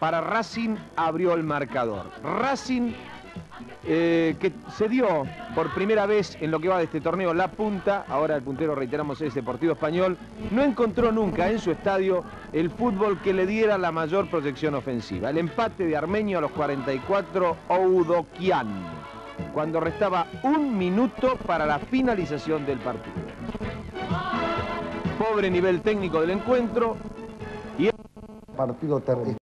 para Racing abrió el marcador. Racing que se dio por primera vez en lo que va de este torneo la punta, ahora el puntero, reiteramos, es Deportivo Español, no encontró nunca en su estadio el fútbol que le diera la mayor proyección ofensiva. El empate de Armenio a los 44, Oudokian, cuando restaba 1 minuto para la finalización del partido. Pobre nivel técnico del encuentro y... Partido terrible.